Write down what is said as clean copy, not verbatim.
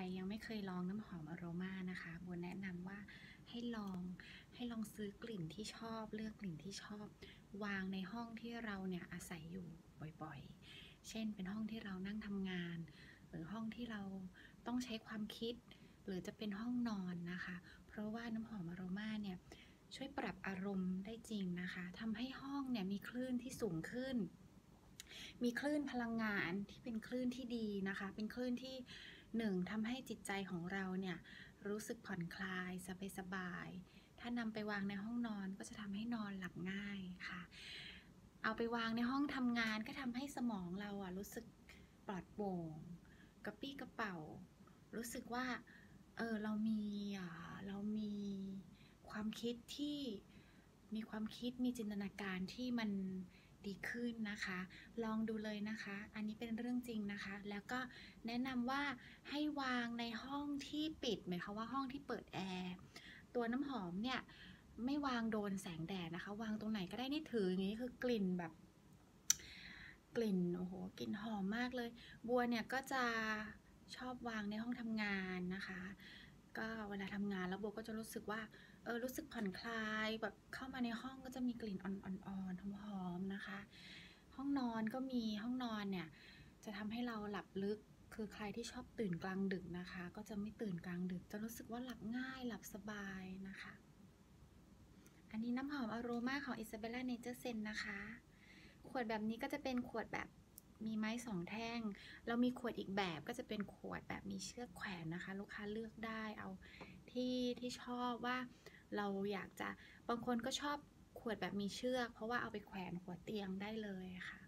ยังไม่เคยลองน้ำหอมอโรมานะคะบัวแนะนำว่าให้ลองซื้อกลิ่นที่ชอบเลือกกลิ่นที่ชอบวางในห้องที่เราเนี่ยอาศัยอยู่บ่อยๆเช่นเป็นห้องที่เรานั่งทำงานหรือห้องที่เราต้องใช้ความคิดหรือจะเป็นห้องนอนนะคะเพราะว่าน้ำหอมอโรมาเนี่ยช่วยปรับอารมณ์ได้จริงนะคะทำให้ห้องเนี่ยมีคลื่นที่สูงขึ้นมีคลื่นพลังงานที่เป็นคลื่นที่ดีนะคะเป็นคลื่นที่ทำให้จิตใจของเราเนี่ยรู้สึกผ่อนคลายสบายๆถ้านำไปวางในห้องนอนก็จะทำให้นอนหลับง่ายค่ะเอาไปวางในห้องทำงานก็ทำให้สมองเรารู้สึกปลอดโปร่งกระปี้กระเป๋ารู้สึกว่าเรามีความคิดที่มีจินตนาการที่มันดีขึ้นนะคะลองดูเลยนะคะอันนี้เป็นเรื่องจริงนะคะแล้วก็แนะนำว่าให้วางในห้องที่ปิดหมายความว่าห้องที่เปิดแอร์ตัวน้ำหอมเนี่ยไม่วางโดนแสงแดดนะคะวางตรงไหนก็ได้นี่ถืออย่างนี้คือกลิ่นแบบกลิ่นโอ้โหกลิ่นหอมมากเลยบัวเนี่ยก็จะชอบวางในห้องทำงานนะคะก็เวลาทำงานแล้วบัวก็จะรู้สึกว่ารู้สึกผ่อนคลายแบบเข้ามาในห้องก็จะมีกลิ่นอ่อนๆหอมๆนะคะห้องนอนก็มีห้องนอนเนี่ยจะทำให้เราหลับลึกคือใครที่ชอบตื่นกลางดึกนะคะก็จะไม่ตื่นกลางดึกจะรู้สึกว่าหลับง่ายหลับสบายนะคะอันนี้น้ำหอมอโรมาของ Isabella Nature Scent นะคะขวดแบบนี้ก็จะเป็นขวดแบบมีไม้2 แท่งเรามีขวดอีกแบบก็จะเป็นขวดแบบมีเชือกแขวนนะคะลูกค้าเลือกได้เอาที่ชอบว่าเราอยากจะบางคนก็ชอบขวดแบบมีเชือกเพราะว่าเอาไปแขวนหัวเตียงได้เลยค่ะ